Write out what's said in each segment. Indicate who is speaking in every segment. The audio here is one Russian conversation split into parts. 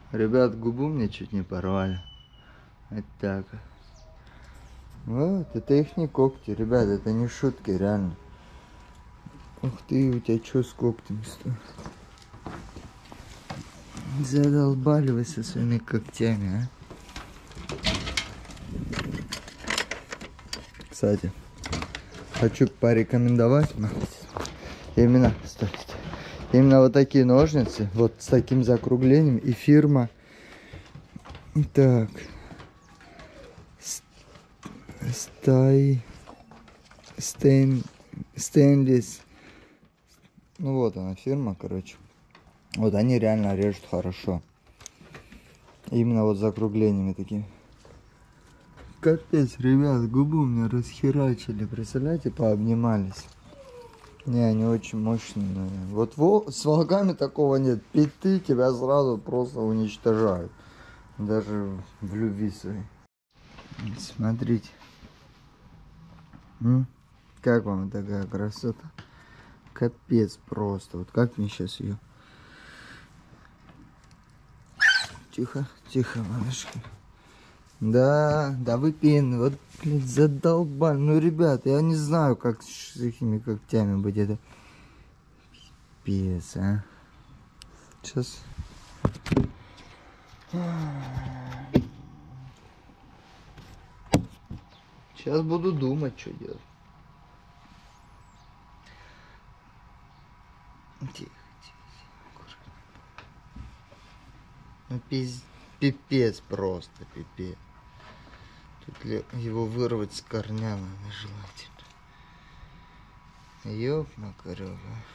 Speaker 1: Ребят, губу мне чуть не порвали. Вот так. Вот, это их не когти, ребят, это не шутки, реально. Ух ты, у тебя что с когтями стоит? Задолбали вы со своими когтями, а? Кстати, хочу порекомендовать именно, именно вот такие ножницы, вот с таким закруглением, и фирма. Так. Stainless. Ну вот она фирма, короче. Вот они реально режут хорошо. Именно вот закруглениями такими. Капец, ребят, губу мне расхерачили. Представляете, пообнимались. Не, они очень мощные. Вот с волками такого нет. Питы тебя сразу просто уничтожают. Даже в любви своей. Смотрите. Как вам такая красота? Капец просто. Вот как мне сейчас ее... Тихо, тихо, малышка. Да, да вы пин. Вот, блядь, задолбали. Ну, ребят, я не знаю, как с этими когтями быть. Это пипец, а. Сейчас... Сейчас буду думать, что делать. Тихо, тихо, ну, пипец просто, пипец. Тут его вырвать с корнями нежелательно. Ёп, макарёва.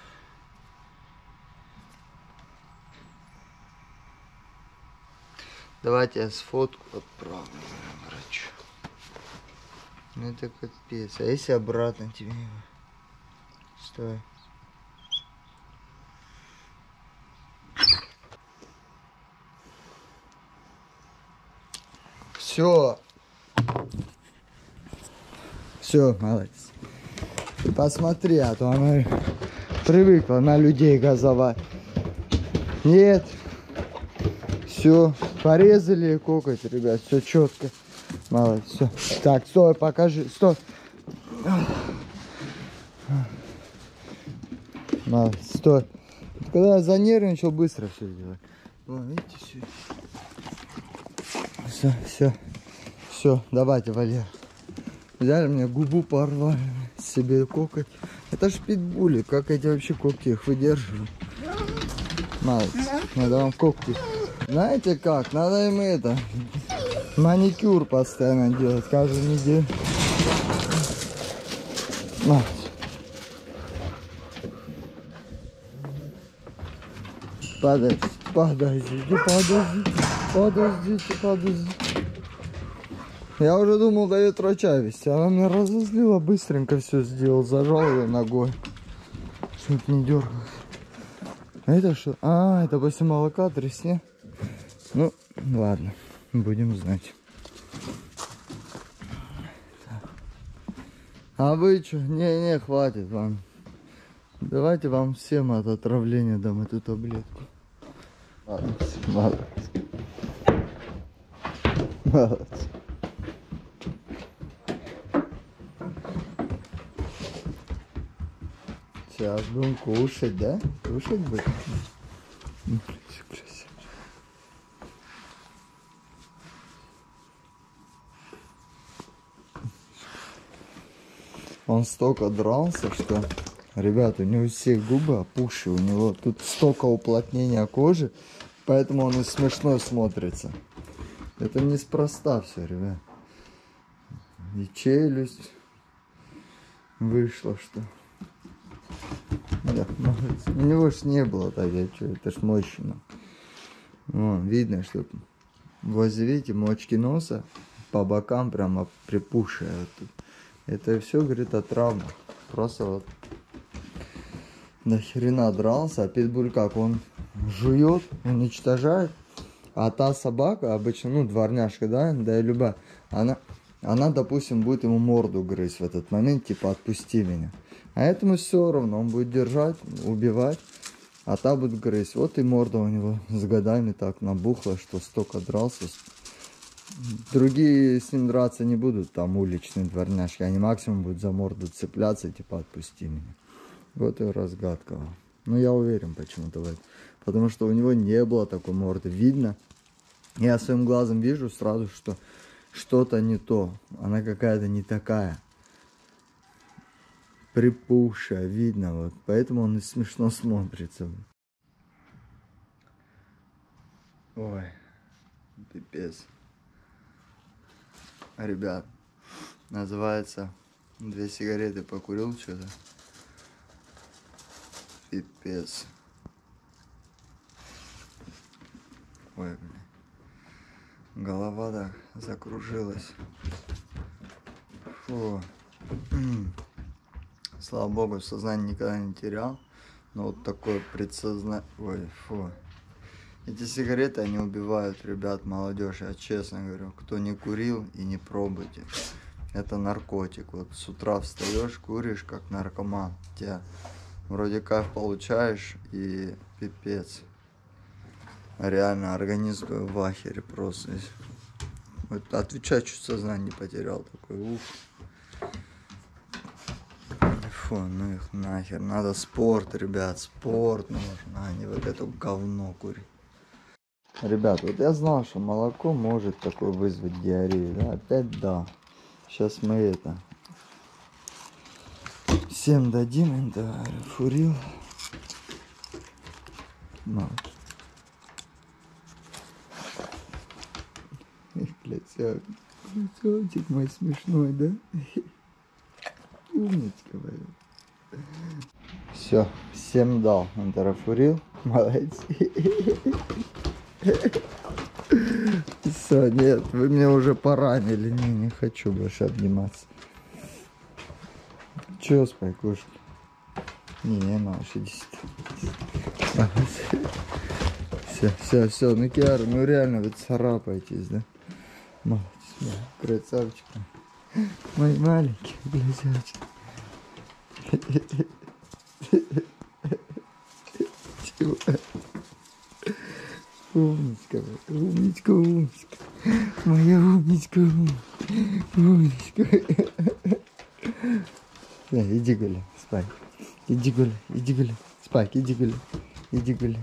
Speaker 1: Давайте я сфотку отправлю врачу. Ну это капец. А если обратно тебе его? Стой. Все. Все, молодец. Ты посмотри, а то она привыкла на людей газовать. Нет. Все. Порезали коготь, ребят. Все четко. Молодец. Все. Так, стой, покажи. Стой. Молодец. Стой. Когда я занервничал, быстро все сделать. Вон, видите, все. Все, все. Все, давайте, Валер. Взяли мне губу, порвали себе коготь. Это ж питбули, как эти вообще когти их выдерживают. Молодец. Надо вам когти. Знаете как? Надо им это маникюр постоянно делать, каждую неделю. Молодец. Подождите, подождите. Я уже думал дает врача вести. Она меня разозлила, быстренько все сделал. Зажал ее ногой. Чтоб не дергалось. А это что? А, это после молока трясне. Ну, ладно. Будем знать. А вы что? Не, хватит вам. Давайте вам всем от отравления дам эту таблетку. Молодец. Сейчас будем кушать, да? Кушать будем. Он столько дрался, что, ребят, у него все губы опухшие, у него тут столько уплотнения кожи, поэтому он и смешно смотрится. Это неспроста все, ребят. И челюсть вышла, что... Да, у него ж не было так, это ж мощно. Вон, видно, что возле, видите, мочки носа по бокам прямо припухшие. Это все говорит о травмах. Просто вот до хрена дрался, а питбуль как, он жует, уничтожает. А та собака, обычно, ну, дворняжка, да и любая, она, допустим, будет ему морду грызть в этот момент, типа, отпусти меня. А этому все равно, он будет держать, убивать. а та будет грызть. Вот и морда у него с годами так набухла, что столько дрался. Другие с ним драться не будут, там уличные дворняжки. Они максимум будут за морду цепляться, типа отпусти меня. Вот и разгадка. Но я уверен почему-то в этом. Потому что у него не было такой морды. Видно. Я своим глазом вижу сразу, что что-то не то. Она какая-то не такая. Припухшая, видно. Вот. Поэтому он и смешно смотрится. Ой, пипец. Ребят, называется 2 сигареты покурил что-то. Пипец. Ой, блин. Голова так закружилась. Фу. Слава богу, сознание никогда не терял. Но вот такое предсознание... Ой, фу. Эти сигареты, они убивают, ребят, молодежь. Я честно говорю, кто не курил и не пробуйте. Это наркотик. Вот с утра встаешь, куришь, как наркоман. Тебя вроде кайф получаешь и пипец. Реально, организм в ахере просто. Вот отвечать, чуть сознание не потерял. Такой, уф. Фу, ну их нахер. Надо спорт, ребят, спорт нужно, а не вот это говно курить. Ребят, вот я знал, что молоко может такое вызвать диарею. Да? Опять да. Сейчас мы это... Всем дадим, да, фурил. Красавчик мой смешной, да? Умничка, моя. Все, всем дал. Антарафурил. Молодец. Все, нет, вы меня уже поранили. Не хочу больше обниматься. Че, спайкушки? Не, малыш, иди сюда. Все, ну Киара, ну реально вы царапаетесь, да? Молодец, да, красавчик. Мой маленький глазячек. Чего? Умничка, умничка, умничка. Моя умничка, умничка. Иди гуляй, спай. Иди гуляй. Спайк, иди гуляй.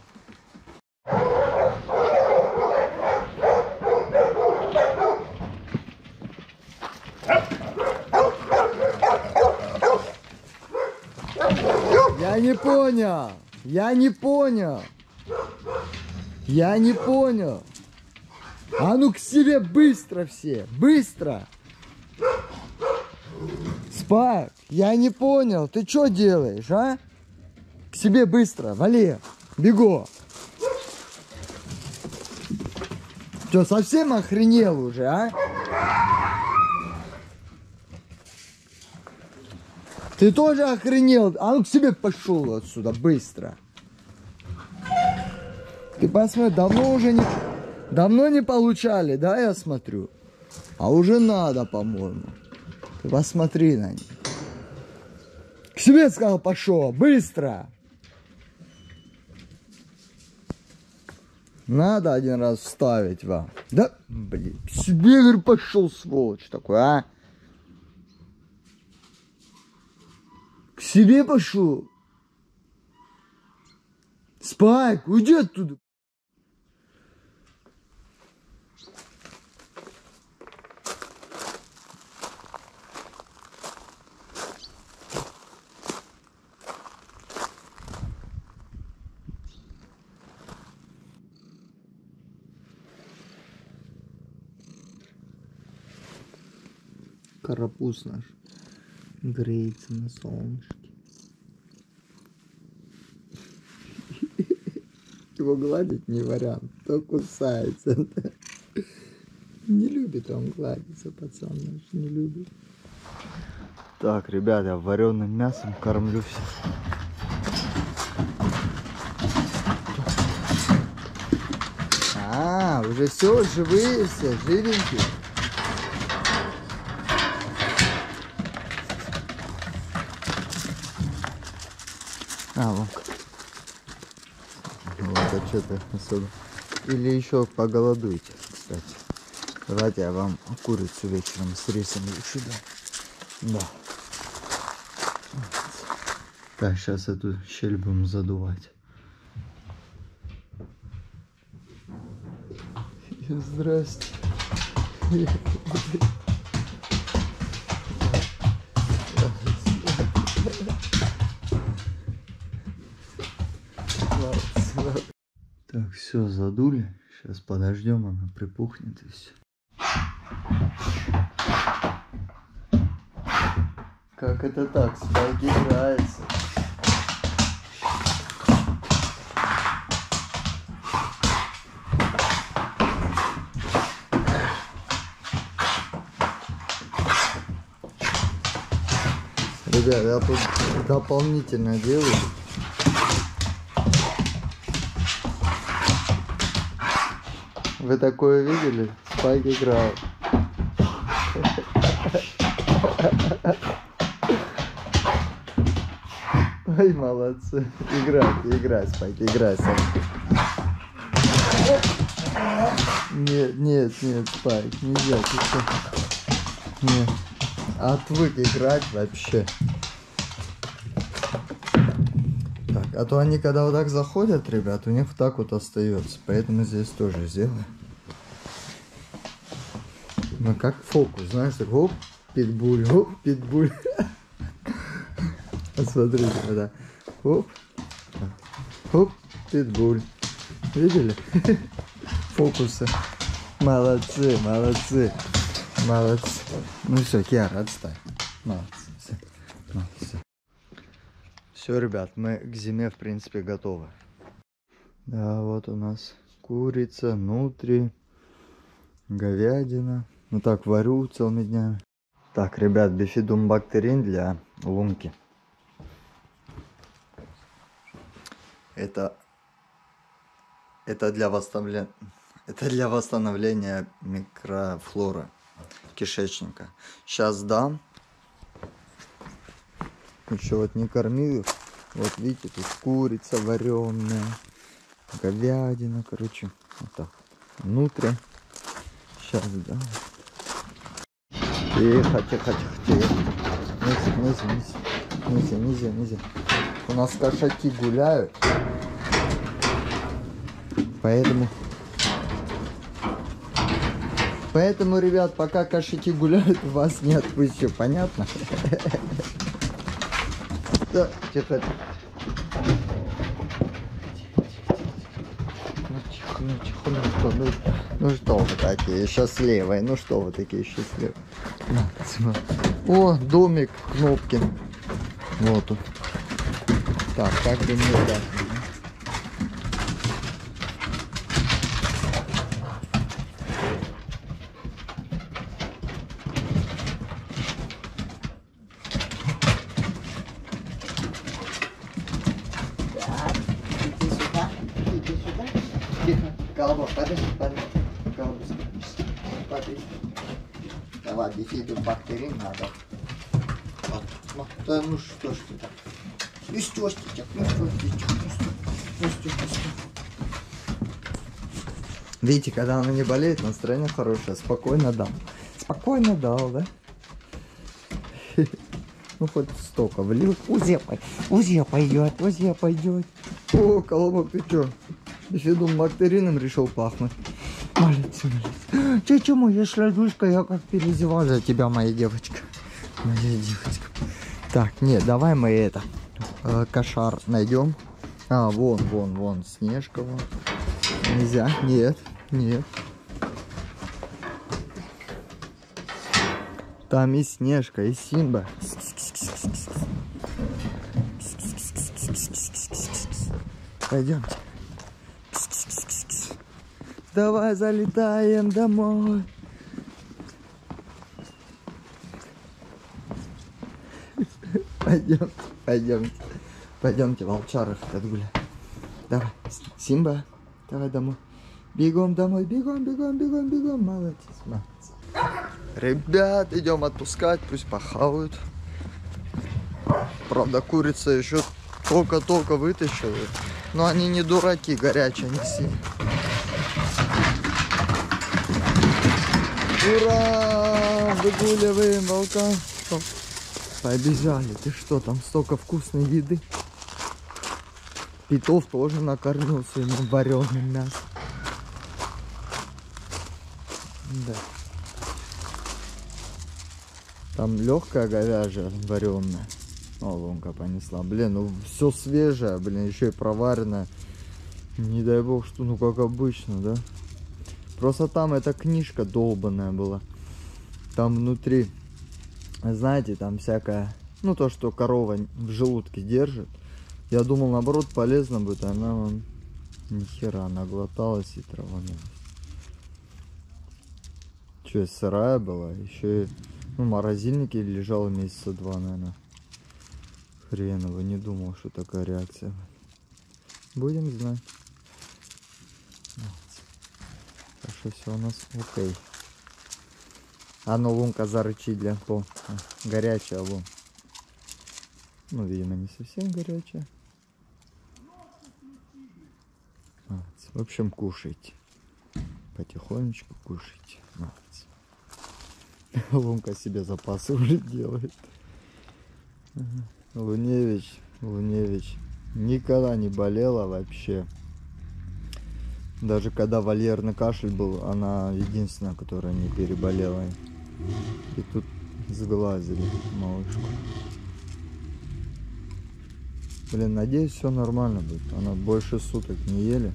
Speaker 1: Я не понял. А ну к себе быстро все. Быстро. Спайк, я не понял. Ты что делаешь, а? К себе быстро. Вали. Бегу. Что, совсем охренел уже, а? Ты тоже охренел? А ну к себе пошел отсюда быстро. Ты посмотри, давно не получали, да, я смотрю? А уже надо, по-моему. Ты посмотри на них. К себе, сказал, пошел, быстро. Надо один раз вставить вам. Да, блин, к себе, говорю, пошел, сволочь такой, а? К себе пошел. Спайк, уйди оттуда. Карапуз наш греется на солнышке. Его гладить не вариант, то кусается. Не любит он гладиться, пацан наш, не любит. Так, ребят, я вареным мясом кормлю всех. А, уже все, живые все, живенькие. А, вот. так что-то особо. Или еще поголодуете, кстати. Давайте я вам курицу вечером с рисом лучше дам. Да. Так, сейчас эту щель будем задувать. Здрасте. Так, все, задули. Сейчас подождем, она припухнет и все. Как это так? Спайк играется. Ребят, я тут дополнительно делаю. Вы такое видели? Спайк играл. Ой, молодцы. Играй, Спайк, играй сам. Нет, Спайк, нельзя. Нет. Отвык играть вообще. Так, а то они когда вот так заходят, ребят, у них вот так вот остается. Поэтому здесь тоже сделаю. Ну как фокус, знаешь, так хоп, питбуль, хоп, питбуль. Смотрите, да. Хоп, хоп, питбуль. Видели? Фокусы. Молодцы, молодцы. Молодцы. Ну все, Киара, отстань. Молодцы. Молодцы. Все, ребят, мы к зиме, в принципе, готовы. Да, вот у нас курица, нутри, говядина. Ну так, варю целыми днями. Так, ребят, бифидум бактерин для лунки. Это для восстановления микрофлоры кишечника. Сейчас дам. Еще вот не кормил. Вот видите, тут курица вареная, говядина, короче, вот так. Внутри. Сейчас дам. Тихо. Нельзя. У нас кошаки гуляют. Поэтому, ребят, пока кошаки гуляют, вас не отпущу. Понятно? Да, тихо. Ну что вы такие счастливые? Ну что вы такие счастливые? О, домик Кнопкин. Вот он. Так, как бы не дать. Колобок, подожди. Колобок, подожди. Давай, бифидум бактерин надо. Вот. Да ну что ж ты так? Ну что ж ты так? Видите, когда она не болеет, настроение хорошее. Спокойно дам. Спокойно дал, да? Ну хоть столько влил. Узя пойдет. О, Колобок, ты чё? Бифидум бактерином решил пахнуть. Молодец. Че, моя шладушка, я как переживал за тебя, моя девочка. Так, нет, давай мы это, кошар найдем. А, вон, Снежка, вон. Нельзя, нет. Там и Снежка, и Симба. Пойдемте. Давай залетаем домой. Пойдемте, волчаров отгулять. Давай, Симба, давай домой. Бегом домой, бегом. Молодец. Ребят, идем отпускать, пусть похавают. Правда, курица еще только вытащила. Но они не дураки, горячие неси. Ура! Выгуливаем волка. Побежали. Ты что, там столько вкусной еды. Питов тоже накормил своим вареным мясом. Да. Там легкая говяжья вареная. О, лунка понесла. Блин, ну все свежее, блин, еще и проваренное. Не дай бог, что ну как обычно, да? Просто там эта книжка долбаная была. Там внутри, знаете, там всякое, ну то, что корова в желудке держит. Я думал, наоборот, полезно будет, а она вон нихера наглоталась и траванулась. Че, сырая была, еще и ну, в морозильнике лежала месяца 2, наверное. Хрен его, не думал, что такая реакция. Будем знать. Так что все у нас окей. А ну лунка зарычит для по. Горячая лун. Ну, видимо, не совсем горячая. В общем, кушайте. Потихонечку кушайте. Лунка себе запасы уже делает. Луневич никогда не болела вообще. Даже когда вольерный кашель был, она единственная, которая не переболела. И тут сглазили малышку. Блин, надеюсь, все нормально будет. Она больше суток не ели.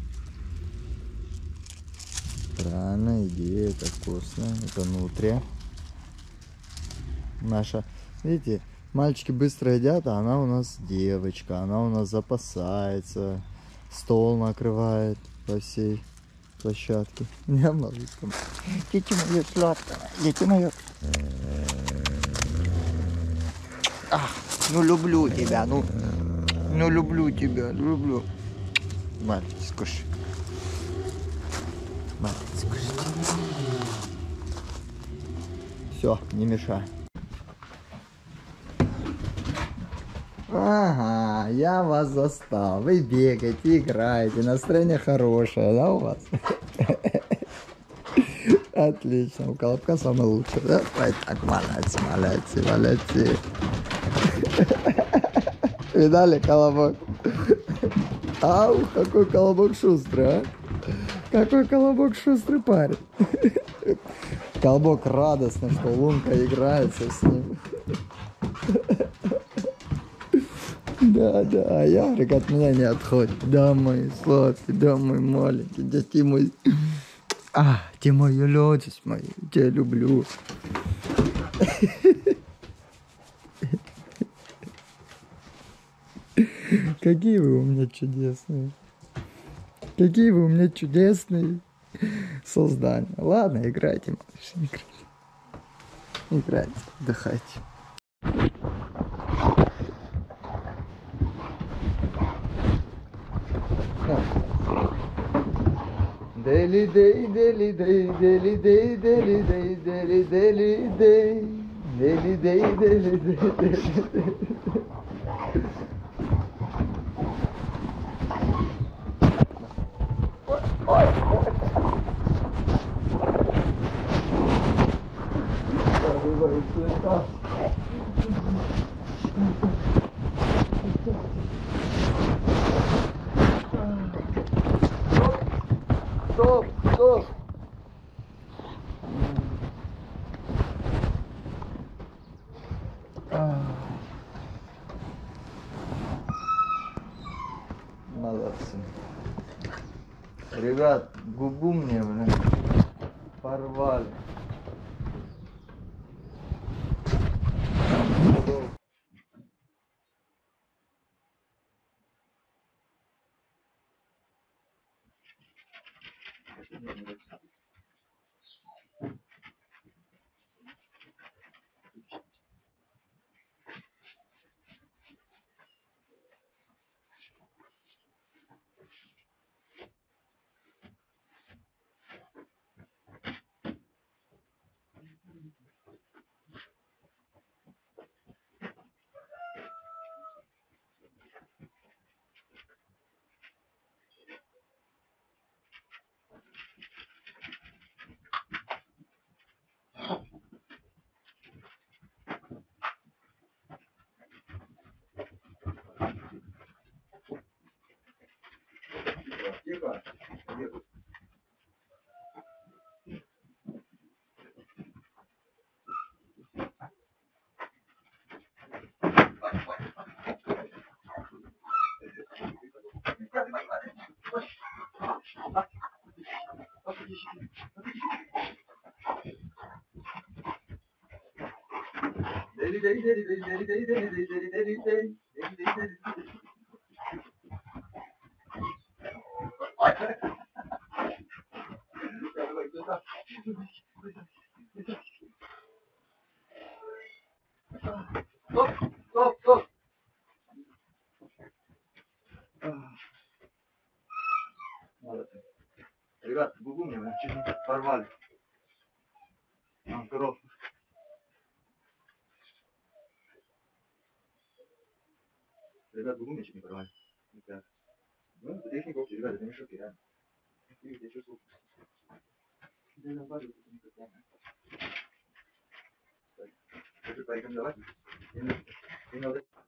Speaker 1: Правильно, идея, это вкусно. Это нутрия. Наша, видите, мальчики быстро едят, а она у нас девочка. Она у нас запасается. Стол накрывает по всей площадке. Я малышка. Дети моё сладкое. Дети моё. Ну люблю тебя, ну люблю тебя, люблю. Мальчик, скушай. Мальчик, скушай. Все, не мешай. Ага, я вас застал. Вы бегаете, играете, настроение хорошее, да, у вас? Отлично, у Колобка самый лучший, да? Ой, так, молодцы. Видали, Колобок? Ау, какой Колобок шустрый, а? Какой Колобок шустрый парень. Колобок радостно, что Лунка играется с ним. Да, а Ярик от меня не отходит. Да, мой сладкий, да, мой маленький, да ты мой... ты мой лёдец мой, тебя люблю. Какие вы у меня чудесные. Какие вы у меня чудесные создания. Ладно, играйте, малыш, играйте. Играйте, отдыхайте. Дели дей, дели дей, дели дей, дели дей, дели дели дей, дели дей, дели дей, дели дей. Стоп. Молодцы. Ребят, губу мне, блин, порвали. Тихо. Тихо. Стоп, стоп, стоп. Молодцы. Ребят, губу мне чуть не порвали. Коров. Ребят, губу мне чуть не порвали. Ребят. Ну, это техника общая, ребят, это не шутки, реально. Видите, я чувствую. Да, на базе это не прикольно. Хочу порекомендовать. Именно